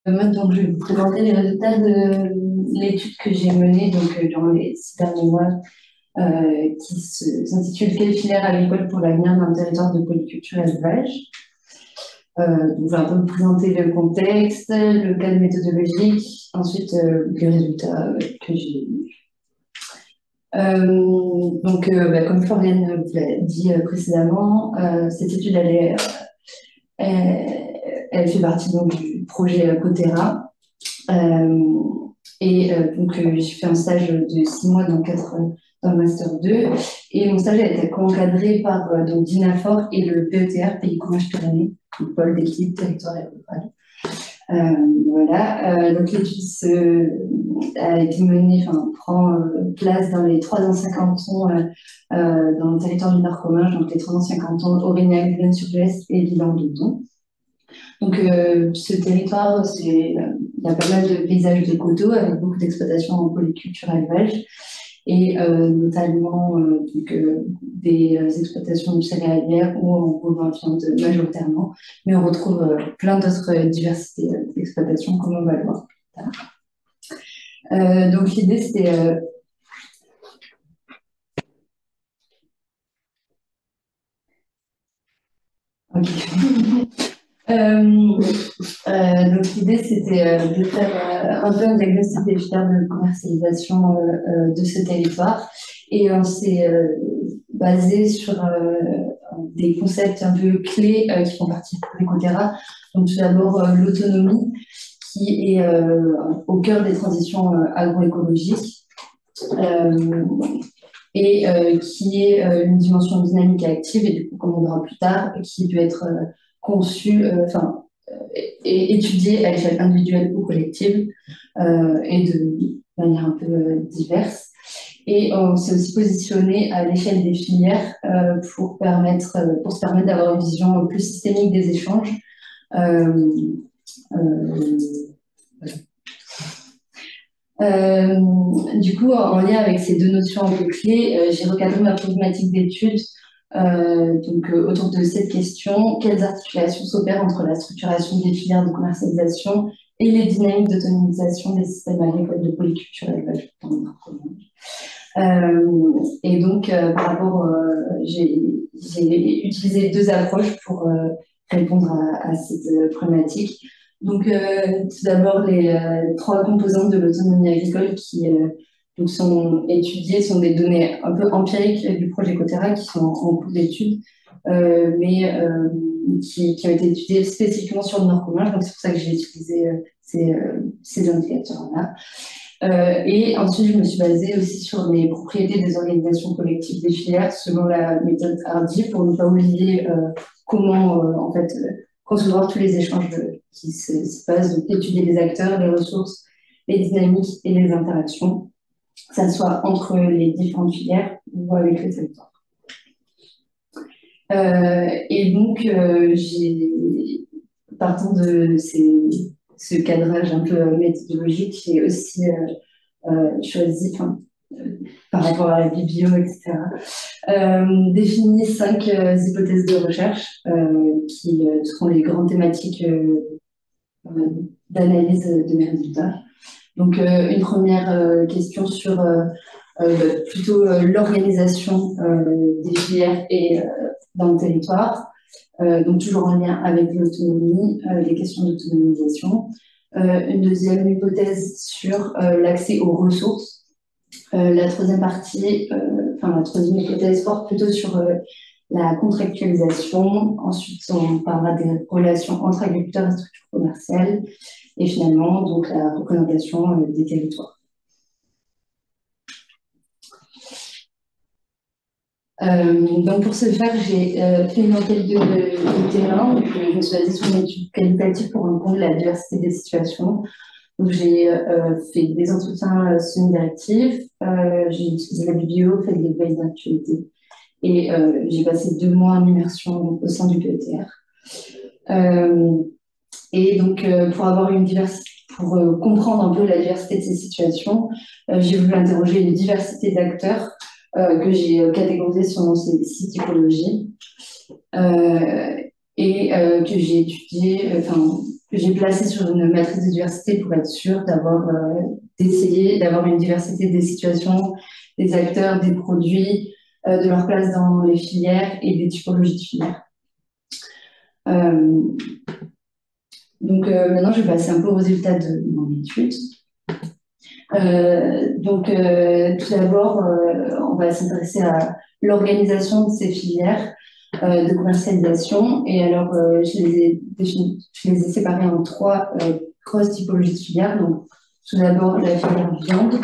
Moi, donc, je vais vous présenter les résultats de l'étude que j'ai menée durant les 6 derniers mois, s'intitule Quelle filière agricole pour l'avenir d'un territoire de polyculture et élevage. Donc, je vais un peu vous présenter le contexte, le cadre méthodologique, ensuite les résultats que j'ai eus. Comme Floriane vous l'a dit précédemment, cette étude, elle fait partie donc, du projet Cotera. J'ai fait un stage de 6 mois dans le Master 2. Et mon stage a été encadré par donc Dinafor et le PETR, Pays Commerce Pyrénées, le pôle d'équilibre territorial rural. Donc l'étude a été menée, prend place dans les trois anciens cantons dans le territoire du Nord commun, donc les trois anciens cantons Aurignac, Boulogne-sur-Gesse et Villans-Dodon. Donc, ce territoire, il y a pas mal de paysages de coteaux avec beaucoup d'exploitations en polyculture et élevage et notamment des exploitations céréalières ou en bovin viande majoritairement. Mais on retrouve plein d'autres diversités d'exploitations, comme on va le voir plus tard. Donc, l'idée, c'était... Donc l'idée c'était de faire un peu un diagnostic des filières de commercialisation de ce territoire et on s'est basé sur des concepts un peu clés qui font partie de Ecotera. Donc tout d'abord l'autonomie qui est au cœur des transitions agroécologiques et qui est une dimension dynamique et active et du coup comme on verra plus tard qui peut être conçue, et étudiée à l'échelle individuelle ou collective et de manière un peu diverse. Et on s'est aussi positionné à l'échelle des filières pour se permettre d'avoir une vision plus systémique des échanges. Du coup, en lien avec ces deux notions un peu clés, j'ai recadré ma problématique d'étude autour de cette question: quelles articulations s'opèrent entre la structuration des filières de commercialisation et les dynamiques d'autonomisation des systèmes agricoles de polyculture et élevage dans le Nord commun. Par rapport, j'ai utilisé deux approches pour répondre à cette problématique. Donc, tout d'abord, les trois composantes de l'autonomie agricole qui sont étudiées sont des données un peu empiriques du projet Cotera qui sont en cours d'étude, mais qui ont été étudiées spécifiquement sur le Nord commun. Donc, c'est pour ça que j'ai utilisé ces indicateurs-là. Et ensuite, je me suis basée aussi sur les propriétés des organisations collectives des filières selon la méthode Hardy pour ne pas oublier comment concevoir tous les échanges qui se passent, donc étudier les acteurs, les ressources, les dynamiques et les interactions, que ça soit entre les différentes filières ou avec les territoires. Partant de ce cadrage un peu méthodologique, j'ai aussi choisi, par rapport à la biblio, etc., défini 5 hypothèses de recherche qui seront les grandes thématiques d'analyse de mes résultats. Donc, une première question sur plutôt l'organisation des filières et dans le territoire. Donc toujours en lien avec l'autonomie, les questions d'autonomisation. Une deuxième hypothèse sur l'accès aux ressources. La troisième hypothèse porte plutôt sur la contractualisation. Ensuite, on parlera des relations entre agriculteurs et structures commerciales. Et finalement, donc la représentation des territoires. Donc pour ce faire, j'ai fait une enquête de terrain. Donc, je me suis basée sur une étude qualitative pour rendre compte de la diversité des situations. Donc j'ai fait des entretiens semi-directifs, j'ai utilisé la biblio, fait des veilles d'actualité et j'ai passé 2 mois en immersion au sein du PETR. Pour comprendre un peu la diversité de ces situations, j'ai voulu interroger une diversité d'acteurs que j'ai catégorisé selon ces 6 typologies et que j'ai étudié, que j'ai placé sur une matrice de diversité pour être sûre d'essayer d'avoir une diversité des situations, des acteurs, des produits, de leur place dans les filières et des typologies de filières. Donc maintenant, je vais passer un peu aux résultats de mon étude. Tout d'abord, on va s'intéresser à l'organisation de ces filières de commercialisation. Et alors, je les ai séparées en trois grosses typologies de filières. Donc, tout d'abord, la filière viande,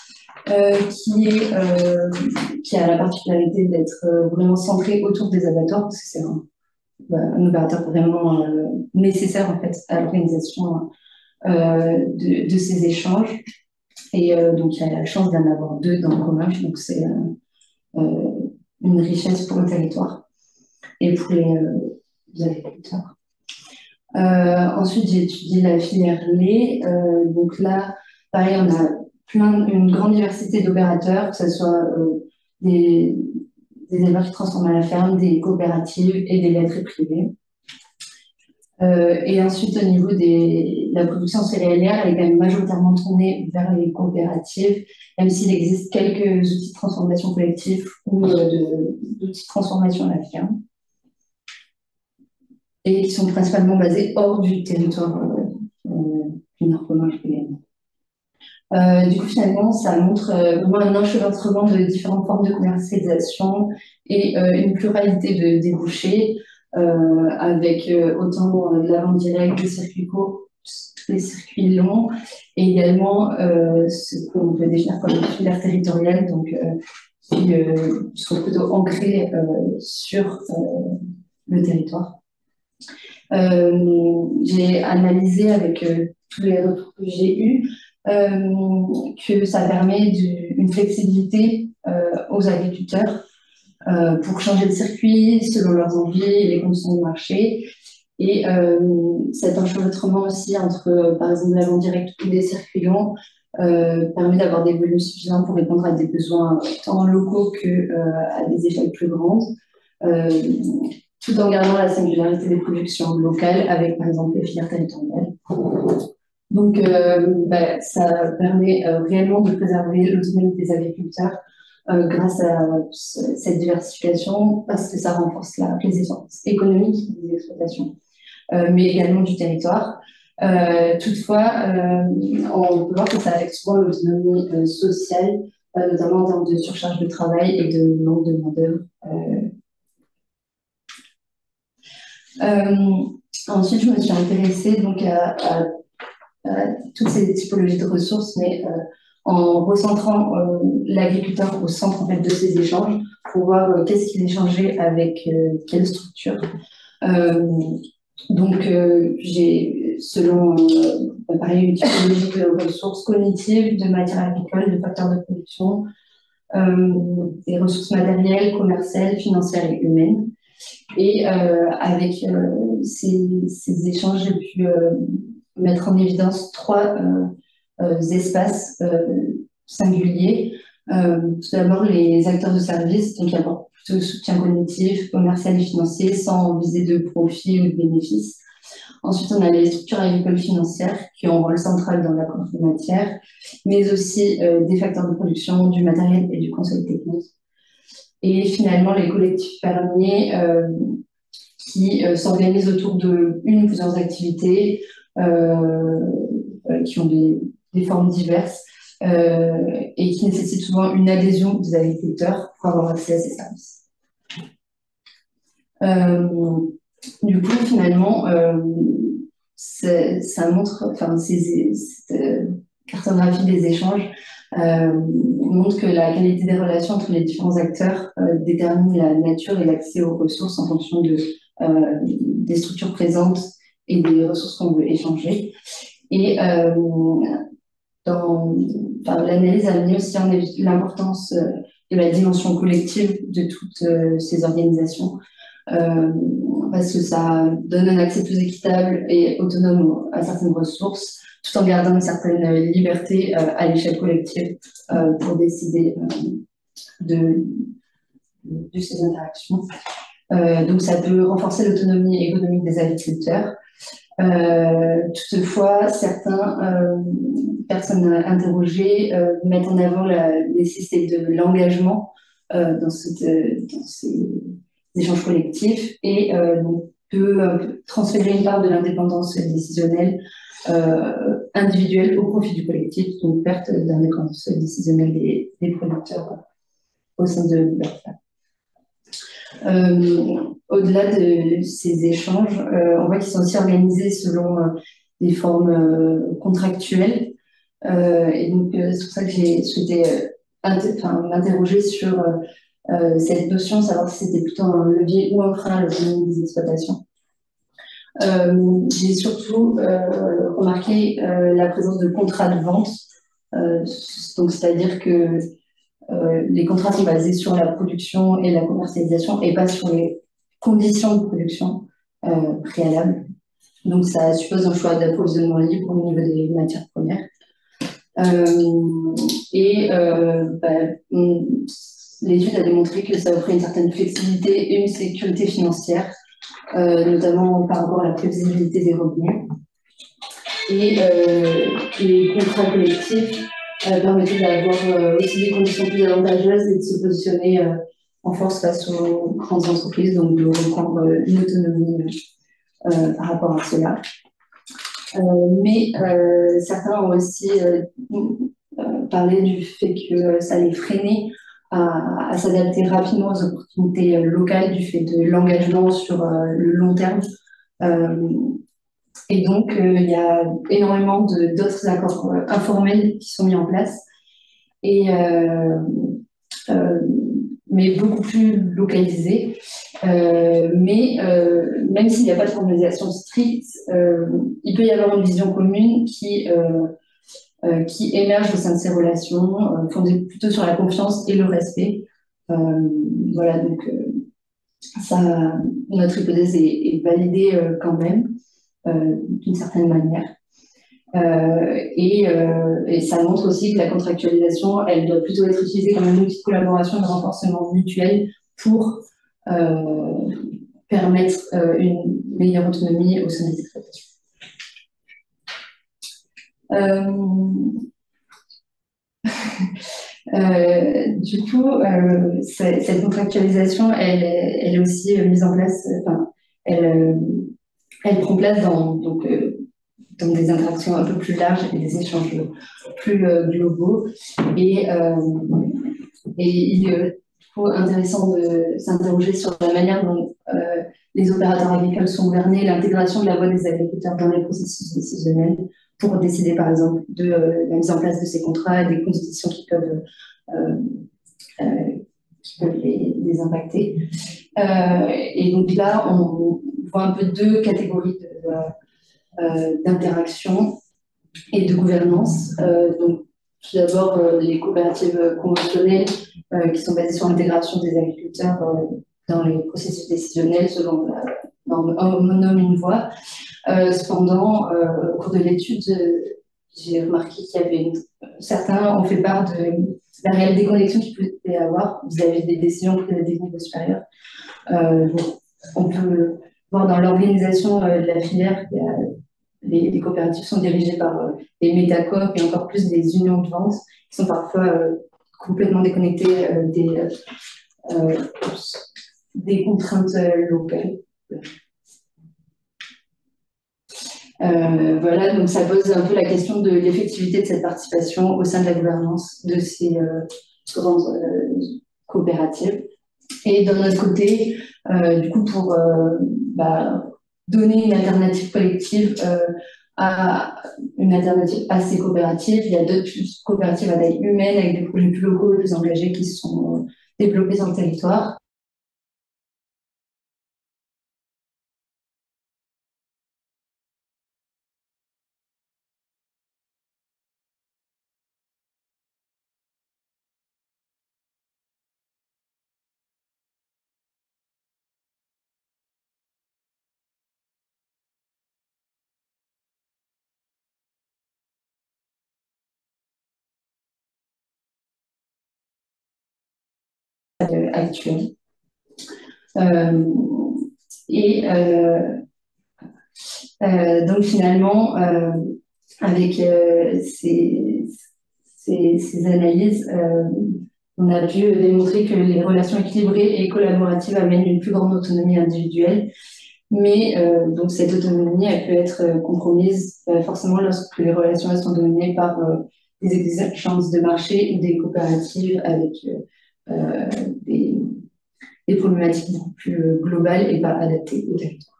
qui a la particularité d'être vraiment centrée autour des abattoirs, parce que c'est un opérateur vraiment nécessaire en fait à l'organisation de ces échanges. Et donc, il y a la chance d'en avoir deux dans le commun, donc c'est une richesse pour le territoire et pour les agriculteurs. Ensuite, j'ai étudié la filière lait. Donc là, pareil, on a une grande diversité d'opérateurs, que ce soit des éleveurs qui transforment à la ferme, des coopératives et des laiteries privées. Et ensuite, au niveau de la production céréalière, elle est quand même majoritairement tournée vers les coopératives, même s'il existe quelques outils de transformation collective ou d'outils de transformation à la ferme, et qui sont principalement basés hors du territoire du Nord-Commun également. Du coup, finalement, ça montre vraiment un enchevêtrement de différentes formes de commercialisation et une pluralité de débouchés, avec autant de la vente directe, des circuits courts, des circuits longs, et également ce qu'on peut définir comme une filière territoriale, donc qui sont plutôt ancrés sur le territoire. J'ai analysé avec tous les retours que j'ai eus que ça permet une flexibilité aux agriculteurs pour changer de circuit selon leurs envies et les conditions de marché. Et cet enchevêtrement aussi entre, par exemple, la vente directe ou des circuits longs permet d'avoir des volumes suffisants pour répondre à des besoins tant locaux qu'à des échelles plus grandes, tout en gardant la singularité des productions locales avec, par exemple, les filières territoriales. Donc, ça permet réellement de préserver l'autonomie des agriculteurs grâce à cette diversification, parce que ça renforce la résilience économique des exploitations, mais également du territoire. Toutefois, on peut voir que ça affecte souvent l'autonomie sociale, notamment en termes de surcharge de travail et de manque de main-d'œuvre. Ensuite, je me suis intéressée donc à toutes ces typologies de ressources, mais en recentrant l'agriculteur au centre en fait, de ces échanges pour voir qu'est-ce qu'il échangeait avec quelle structure. J'ai, selon pareil, une typologie de ressources cognitives, de matières agricoles, de facteurs de production, des ressources matérielles, commerciales, financières et humaines. Et avec ces échanges, j'ai pu mettre en évidence trois espaces singuliers. Tout d'abord, les acteurs de service, donc qui apportent plutôt soutien cognitif, commercial et financier, sans viser de profit ou de bénéfice. Ensuite, on a les structures agricoles financières qui ont un rôle central dans la course de matière, mais aussi des facteurs de production, du matériel et du conseil technique. Et finalement, les collectifs fermiers qui s'organisent autour d'une ou plusieurs activités qui ont des formes diverses et qui nécessitent souvent une adhésion des agriculteurs pour avoir accès à ces services. Du coup, finalement, ça montre, enfin, cette cartographie des échanges montre que la qualité des relations entre les différents acteurs détermine la nature et l'accès aux ressources en fonction des structures présentes et des ressources qu'on veut échanger. Et l'analyse a mis aussi en évidence l'importance de la dimension collective de toutes ces organisations, parce que ça donne un accès plus équitable et autonome à certaines ressources, tout en gardant une certaine liberté à l'échelle collective pour décider de ces interactions. Donc ça peut renforcer l'autonomie économique des agriculteurs, Toutefois, certains personnes interrogées mettent en avant la nécessité de l'engagement dans ces échanges collectifs et donc peut transférer une part de l'indépendance décisionnelle individuelle au profit du collectif, donc perte d'indépendance décisionnelle des producteurs au sein de leur part. Au-delà de ces échanges, on voit qu'ils sont aussi organisés selon des formes contractuelles. Et donc, c'est pour ça que j'ai souhaité m'interroger sur cette notion, savoir si c'était plutôt un levier ou un frein à l'autonomie des exploitations. J'ai surtout remarqué la présence de contrats de vente. Donc, c'est-à-dire que les contrats sont basés sur la production et la commercialisation et pas sur les conditions de production préalables. Donc, ça suppose un choix d'approvisionnement libre au niveau des matières premières. L'étude a démontré que ça offrait une certaine flexibilité et une sécurité financière, notamment par rapport à la prévisibilité des revenus. Et les contrats collectifs permettaient d'avoir aussi des conditions plus avantageuses et de se positionner en force face aux grandes entreprises, donc de reprendre une autonomie par rapport à cela. Mais certains ont aussi parlé du fait que ça les freinait à s'adapter rapidement aux opportunités locales du fait de l'engagement sur le long terme. Et donc, il y a énormément d'autres accords informels qui sont mis en place, mais beaucoup plus localisés. Mais même s'il n'y a pas de formalisation stricte, il peut y avoir une vision commune qui émerge au sein de ces relations, fondée plutôt sur la confiance et le respect. Voilà, donc notre hypothèse est validée quand même, d'une certaine manière. Et ça montre aussi que la contractualisation, elle doit plutôt être utilisée comme un outil de collaboration et de renforcement mutuel pour permettre une meilleure autonomie au sein des exploitations. Du coup, cette contractualisation, elle est aussi mise en place, elle prend place dans des interactions un peu plus larges et des échanges plus globaux. Et il est intéressant de s'interroger sur la manière dont les opérateurs agricoles sont gouvernés, l'intégration de la voix des agriculteurs dans les processus décisionnels pour décider, par exemple, de la mise en place de ces contrats et des conditions qui peuvent les impacter. Et donc là, on voit un peu deux catégories d'interaction et de gouvernance. Donc, tout d'abord, les coopératives conventionnelles qui sont basées sur l'intégration des agriculteurs dans les processus décisionnels selon la norme un homme, une voix. Cependant, au cours de l'étude, j'ai remarqué qu'il y avait certains ont fait part de la réelle déconnexion qu'il peut y avoir vis-à-vis des décisions prises à des niveaux supérieurs. On peut voir dans l'organisation de la filière, les coopératives sont dirigées par des métacoop et encore plus des unions de vente qui sont parfois complètement déconnectées des contraintes locales. Voilà, donc ça pose un peu la question de l'effectivité de cette participation au sein de la gouvernance de ces grandes coopératives. Et d'un autre côté, du coup, pour donner une alternative collective une alternative à ces coopératives, il y a d'autres coopératives à taille humaine avec des projets plus locaux et plus engagés qui sont développés sur le territoire. Actuelle. Et Donc finalement, avec ces analyses, on a pu démontrer que les relations équilibrées et collaboratives amènent une plus grande autonomie individuelle, mais donc cette autonomie, elle peut être compromise forcément lorsque les relations sont dominées par des exigences de marché ou des coopératives avec euh, des, des problématiques beaucoup plus globales et pas adaptées au territoire.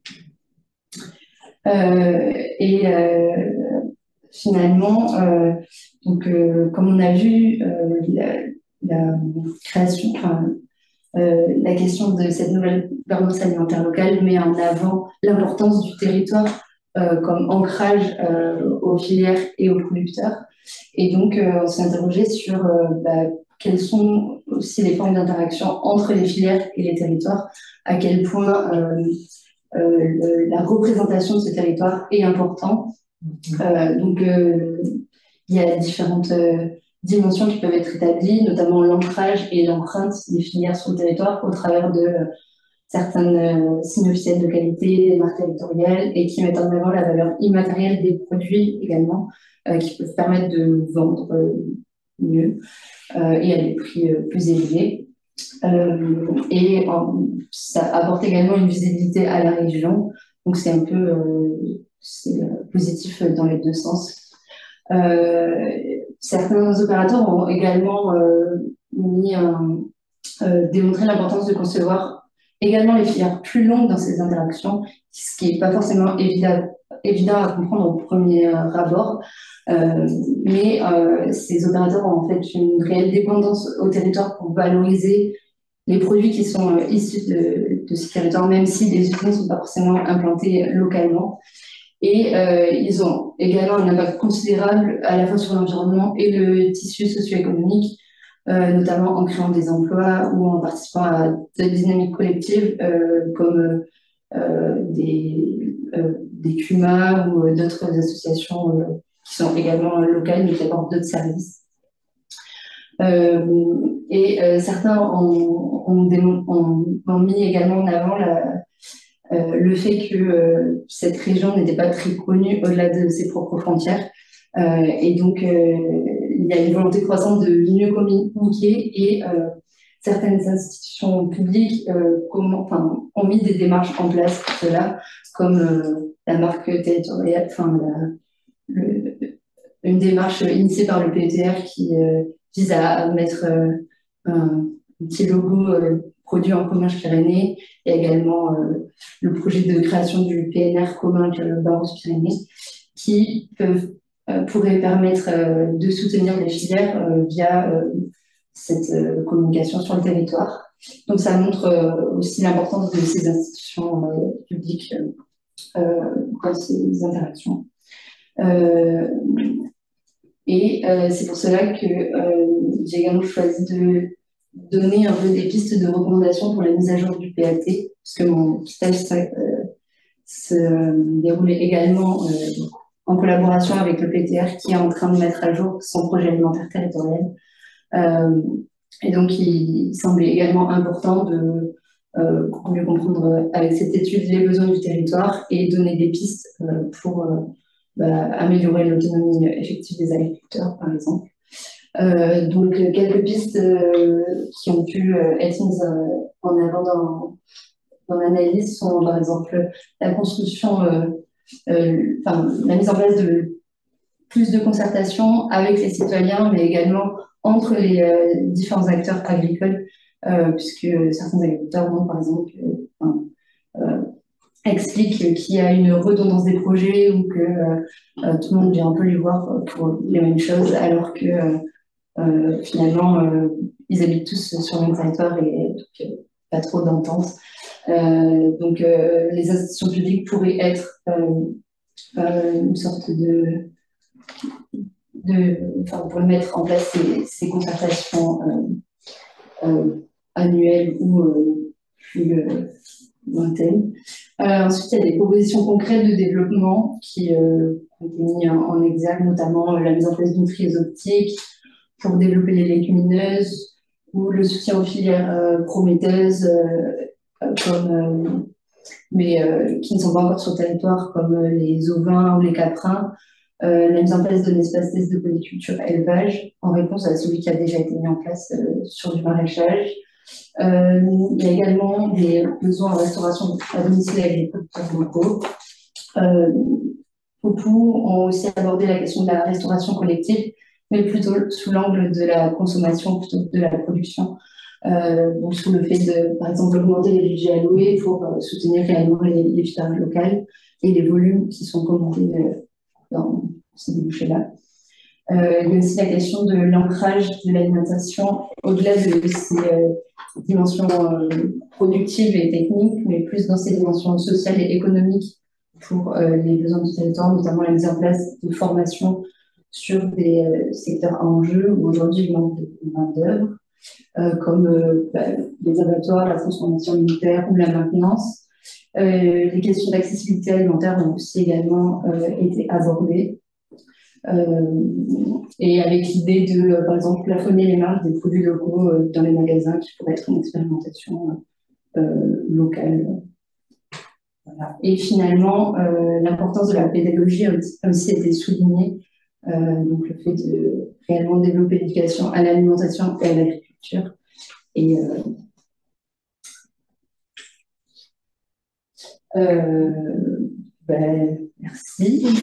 Et finalement, donc, comme on a vu, la création, enfin, la question de cette nouvelle gouvernance alimentaire locale met en avant l'importance du territoire comme ancrage aux filières et aux producteurs. Et donc, on s'est interrogé sur quelles sont aussi les formes d'interaction entre les filières et les territoires, à quel point la représentation de ce territoire est importante. Donc, il y a différentes dimensions qui peuvent être établies, notamment l'ancrage et l'empreinte des filières sur le territoire au travers de certaines signes officiels de qualité, des marques territoriales et qui mettent en avant la valeur immatérielle des produits également, qui peuvent permettre de vendre mieux et à des prix plus élevés. Et ça apporte également une visibilité à la région, donc c'est un peu positif dans les deux sens. Certains opérateurs ont également démontré l'importance de concevoir également les filières plus longues dans ces interactions, ce qui n'est pas forcément évident à comprendre au premier abord. Mais ces opérateurs ont en fait une réelle dépendance au territoire pour valoriser les produits qui sont issus de ce territoire, même si les usines ne sont pas forcément implantées localement. Et ils ont également un impact considérable à la fois sur l'environnement et le tissu socio-économique, notamment en créant des emplois ou en participant à des dynamiques collectives comme des CUMA ou d'autres associations qui sont également locales mais qui apportent d'autres services. Certains ont mis également en avant le fait que cette région n'était pas très connue au-delà de ses propres frontières. Et donc, il y a une volonté croissante de mieux communiquer et certaines institutions publiques ont mis des démarches en place pour cela, comme la marque territoriale, une démarche initiée par le PETR qui vise à mettre un petit logo produit en commun Pyrénées et également le projet de création du PNR commun Barros-Pyrénées qui pourrait permettre de soutenir les filières via cette communication sur le territoire. Donc ça montre aussi l'importance de ces institutions publiques dans ces interactions. C'est pour cela que j'ai également choisi de donner un peu des pistes de recommandations pour la mise à jour du PAT, parce que mon stage se déroulait également en collaboration avec le PTR qui est en train de mettre à jour son projet alimentaire territorial. Et donc, il semblait également important de mieux comprendre avec cette étude les besoins du territoire et donner des pistes pour améliorer l'autonomie effective des agriculteurs, par exemple. Donc, quelques pistes qui ont pu être mises en avant dans l'analyse sont, par exemple, la construction, la mise en place de plus de concertation avec les citoyens, mais également entre les différents acteurs agricoles, puisque certains agriculteurs vont, par exemple, expliquent qu'il y a une redondance des projets ou que tout le monde vient un peu les voir pour les mêmes choses, alors que finalement, ils habitent tous sur le même territoire et donc pas trop d'entente. Donc, les institutions publiques pourraient être une sorte pour mettre en place ces concertations annuelles ou plus lointaines. Ensuite, il y a des propositions concrètes de développement qui ont été mises en exergue, notamment la mise en place d'une frise optique pour développer les légumineuses ou le soutien aux filières prometteuses comme mais qui ne sont pas encore sur le territoire, comme les ovins ou les caprins. La mise en place d'un espace test de polyculture élevage en réponse à celui qui a déjà été mis en place sur du maraîchage. Il y a également des besoins en restauration à domicile avec les producteurs locaux. Beaucoup ont aussi abordé la question de la restauration collective, mais plutôt sous l'angle de la consommation plutôt que de la production. Donc sous le fait de, par exemple, augmenter les budgets alloués pour soutenir réellement les filières locales et les volumes qui sont commandés dans ces débouchés-là. Il y a aussi la question de l'ancrage de l'alimentation au-delà de ces dimensions productives et techniques, mais plus dans ces dimensions sociales et économiques pour les besoins du territoire, notamment la mise en place de formations sur des secteurs à enjeu où aujourd'hui il manque de main-d'œuvre, comme les abattoirs, la transformation militaire ou la maintenance. Les questions d'accessibilité alimentaire ont aussi également été abordées. Et avec l'idée de, par exemple, plafonner les marges des produits locaux dans les magasins, qui pourrait être une expérimentation locale. Voilà. Et finalement, l'importance de la pédagogie a aussi été soulignée. Donc, le fait de réellement développer l'éducation à l'alimentation et à l'agriculture. Et merci.